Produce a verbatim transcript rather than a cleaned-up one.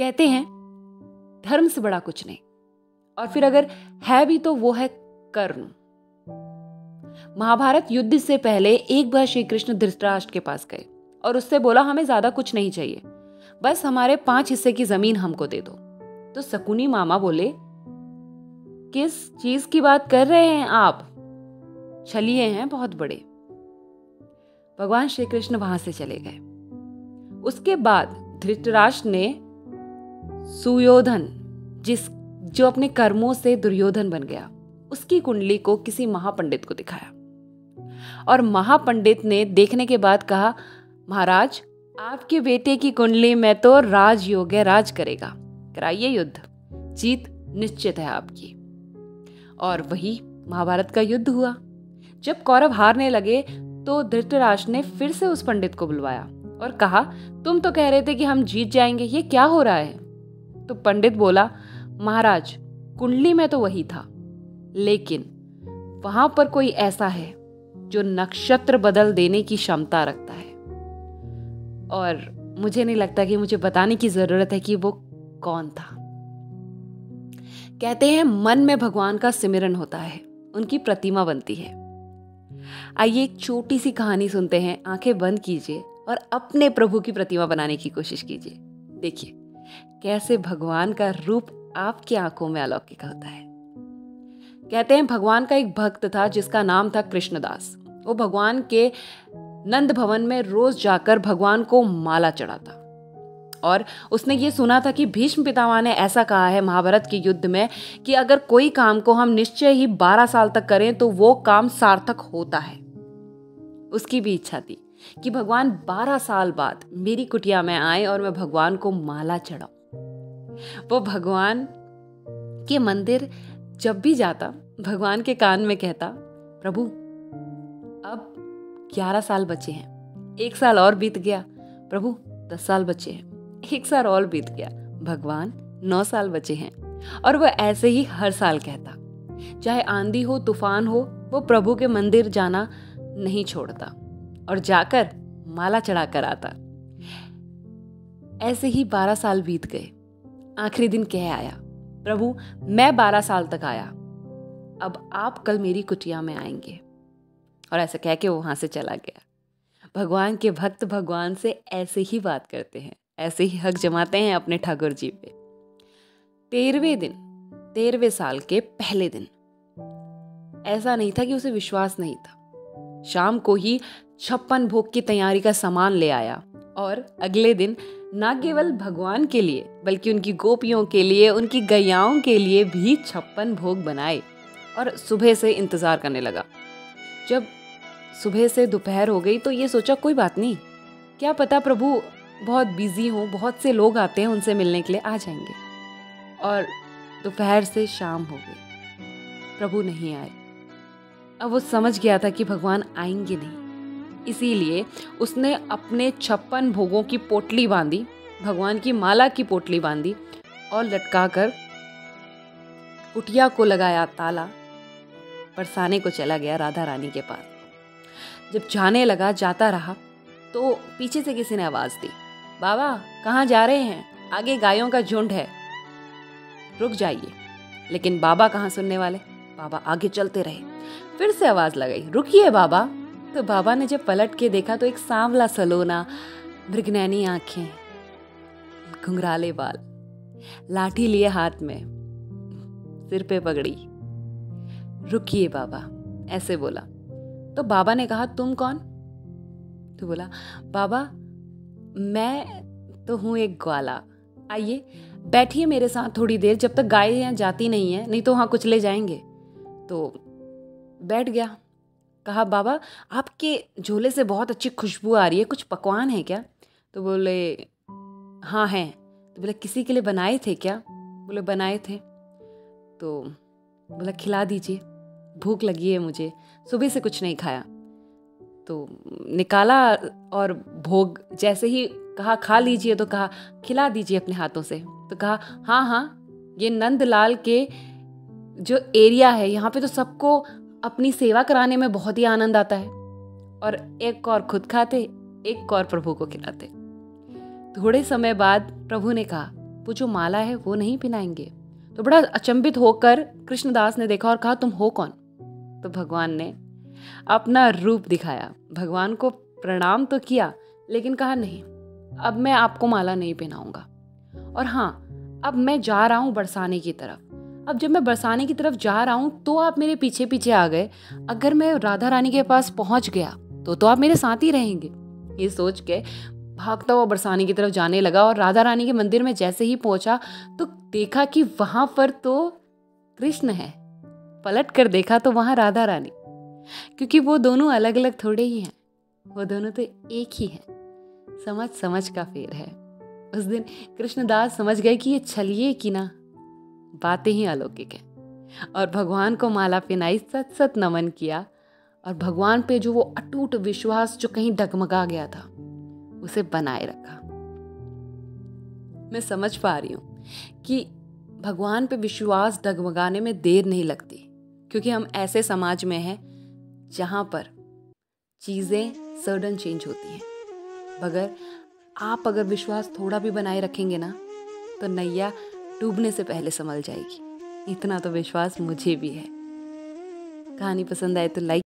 कहते हैं धर्म से बड़ा कुछ नहीं, और फिर अगर है भी तो वो है कर्म। महाभारत युद्ध से पहले एक बार श्री कृष्ण धृतराष्ट्र के पास गए और उससे बोला हमें ज्यादा कुछ नहीं चाहिए, बस हमारे पांच हिस्से की जमीन हमको दे दो। तो शकुनी मामा बोले किस चीज की बात कर रहे हैं आप, छलिए हैं बहुत बड़े। भगवान श्री कृष्ण वहां से चले गए। उसके बाद धृतराष्ट्र ने सुयोधन, जिस जो अपने कर्मों से दुर्योधन बन गया, उसकी कुंडली को किसी महापंडित को दिखाया और महापंडित ने देखने के बाद कहा महाराज आपके बेटे की कुंडली में तो राजयोग है, राज करेगा, कराइए युद्ध, जीत निश्चित है आपकी। और वही महाभारत का युद्ध हुआ। जब कौरव हारने लगे तो धृतराष्ट्र ने फिर से उस पंडित को बुलवाया और कहा तुम तो कह रहे थे कि हम जीत जाएंगे, ये क्या हो रहा है। तो पंडित बोला महाराज कुंडली में तो वही था, लेकिन वहां पर कोई ऐसा है जो नक्षत्र बदल देने की क्षमता रखता है, और मुझे नहीं लगता कि मुझे बताने की जरूरत है कि वो कौन था। कहते हैं मन में भगवान का सिमरन होता है, उनकी प्रतिमा बनती है। आइए एक छोटी सी कहानी सुनते हैं, आंखें बंद कीजिए और अपने प्रभु की प्रतिमा बनाने की कोशिश कीजिए। देखिए कैसे भगवान का रूप आपकी आंखों में अलौकिक होता है। कहते हैं भगवान का एक भक्त था जिसका नाम था कृष्णदास। वो भगवान के नंद भवन में रोज जाकर भगवान को माला चढ़ाता, और उसने ये सुना था कि भीष्म पितामह ने ऐसा कहा है महाभारत के युद्ध में कि अगर कोई काम को हम निश्चय ही बारह साल तक करें तो वो काम सार्थक होता है। उसकी भी इच्छा थी कि भगवान बारह साल बाद मेरी कुटिया में आए और मैं भगवान को माला चढ़ाऊं। वो भगवान के मंदिर जब भी जाता भगवान के कान में कहता प्रभु अब ग्यारह साल बचे हैं, एक साल और बीत गया, प्रभु दस साल बचे हैं, एक साल और बीत गया, भगवान नौ साल बचे हैं। और वह ऐसे ही हर साल कहता, चाहे आंधी हो तूफान हो, वो प्रभु के मंदिर जाना नहीं छोड़ता और जाकर माला चढ़ा कर आता। ऐसे ही बारह साल बीत गए। आखिरी दिन कह आया, प्रभु मैं बारह साल तक आया, अब आप कल मेरी कुटिया में आएंगे। और ऐसा कह के वो वहां से चला गया। भगवान के भक्त भगवान से ऐसे ही बात करते हैं, ऐसे ही हक जमाते हैं अपने ठाकुर जी पे। तेरहवें दिन, तेरहवें साल के पहले दिन, ऐसा नहीं था कि उसे विश्वास नहीं था। शाम को ही छप्पन भोग की तैयारी का सामान ले आया और अगले दिन न केवल भगवान के लिए बल्कि उनकी गोपियों के लिए, उनकी गैयाओं के लिए भी छप्पन भोग बनाए और सुबह से इंतजार करने लगा। जब सुबह से दोपहर हो गई तो ये सोचा कोई बात नहीं, क्या पता प्रभु बहुत बिजी हो, बहुत से लोग आते हैं उनसे मिलने के लिए, आ जाएंगे। और दोपहर से शाम हो गई, प्रभु नहीं आए। अब वो समझ गया था कि भगवान आएंगे नहीं, इसीलिए उसने अपने छप्पन भोगों की पोटली बांधी, भगवान की माला की पोटली बांधी और लटका कर कुटिया को लगाया ताला, बरसाने को चला गया राधा रानी के पास। जब जाने लगा, जाता रहा तो पीछे से किसी ने आवाज दी, बाबा कहाँ जा रहे हैं, आगे गायों का झुंड है, रुक जाइए। लेकिन बाबा कहाँ सुनने वाले, बाबा आगे चलते रहे। फिर से आवाज लगाई, रुकिए बाबा। तो बाबा ने जब पलट के देखा तो एक सांवला सलोना, मृगनैनी आंखें, घुंघराले बाल, लाठी लिए हाथ में, सिर पे पगड़ी, रुकिए बाबा, ऐसे बोला। तो बाबा ने कहा तुम कौन? तो बोला बाबा मैं तो हूं एक ग्वाला, आइए बैठिए मेरे साथ थोड़ी देर, जब तक गाय यहाँ जाती नहीं है, नहीं तो वहां कुचले जाएंगे। तो बैठ गया। कहा बाबा आपके झोले से बहुत अच्छी खुशबू आ रही है, कुछ पकवान है क्या? तो बोले हाँ हैं। तो बोले किसी के लिए बनाए थे क्या? बोले बनाए थे। तो बोला खिला दीजिए, भूख लगी है मुझे, सुबह से कुछ नहीं खाया। तो निकाला और भोग जैसे ही कहा खा लीजिए तो कहा खिला दीजिए अपने हाथों से। तो कहा हाँ हाँ, ये नंदलाल के जो एरिया है यहाँ पे तो सबको अपनी सेवा कराने में बहुत ही आनंद आता है। और एक और खुद खाते, एक और प्रभु को खिलाते। थोड़े समय बाद प्रभु ने कहा वो जो माला है वो नहीं पहनाएंगे। तो बड़ा अचंभित होकर कृष्णदास ने देखा और कहा, तुम हो कौन? तो भगवान ने अपना रूप दिखाया। भगवान को प्रणाम तो किया, लेकिन कहा, नहीं, अब मैं आपको माला नहीं पहनाऊंगा। और हाँ, अब मैं जा रहा हूँ बरसाने की तरफ। अब जब मैं बरसाने की तरफ जा रहा हूँ तो आप मेरे पीछे पीछे आ गए। अगर मैं राधा रानी के पास पहुंच गया तो तो आप मेरे साथ ही रहेंगे। ये सोच के भागता हुआ बरसाने की तरफ जाने लगा और राधा रानी के मंदिर में जैसे ही पहुंचा तो देखा कि वहां पर तो कृष्ण है। पलट कर देखा तो वहां राधा रानी, क्योंकि वो दोनों अलग अलग थोड़े ही हैं, वो दोनों तो एक ही हैं। समझ समझ का फेर है। उस दिन कृष्णदास समझ गए कि ये छलिए की ना बातें ही अलौकिक हैं, और भगवान को माला पहनाई, सत सत नमन किया, और भगवान पे जो वो अटूट विश्वास जो कहीं डगमगा गया था उसे बनाए रखा। मैं समझ पा रही हूँ कि भगवान पे विश्वास डगमगाने में देर नहीं लगती, क्योंकि हम ऐसे समाज में हैं जहाँ पर चीज़ें सडन चेंज होती हैं। मगर आप अगर विश्वास थोड़ा भी बनाए रखेंगे ना तो नैया डूबने से पहले संभल जाएगी। इतना तो विश्वास मुझे भी है। कहानी पसंद आए तो लाइक